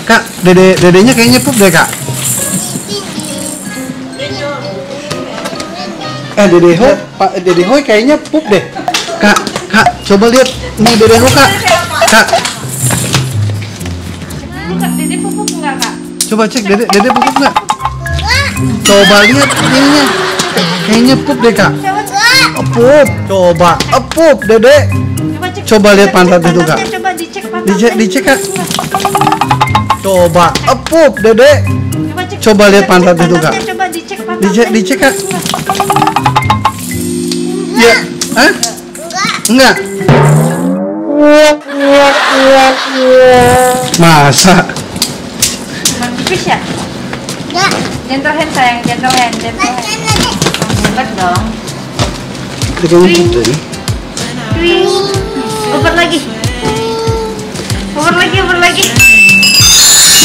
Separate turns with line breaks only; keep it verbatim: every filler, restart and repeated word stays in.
Kak, dede dedenya kayaknya pup deh kak. Eh dede Ho, Pak dede Hoi kayaknya pup deh. Kak, kak, coba lihat nih dede Ho kak. Kak,
Dede pupuk enggak kak?
coba cek dede dede pup nggak? Coba lihat ininya. Kayaknya pup deh kak. Oh, pup, coba, oh, pup dede.
Coba cek.
Coba lihat pantat itu kak.
Coba dicek pantatnya.
Dicek, dicek kak. Coba, oh, pup dede.
Coba cek.
Coba lihat pantat itu kak.
Coba dicek pantatnya.
Dicek, dicek kak. Ya, hah? Enggak. Masa?
Cuma pipis ya?
Enggak.
Gentle hand sayang, gentle hand, gentle hand. Hebat dong.
Itu kayaknya pup deh.
Twing. Over lagi. Over lagi, over lagi.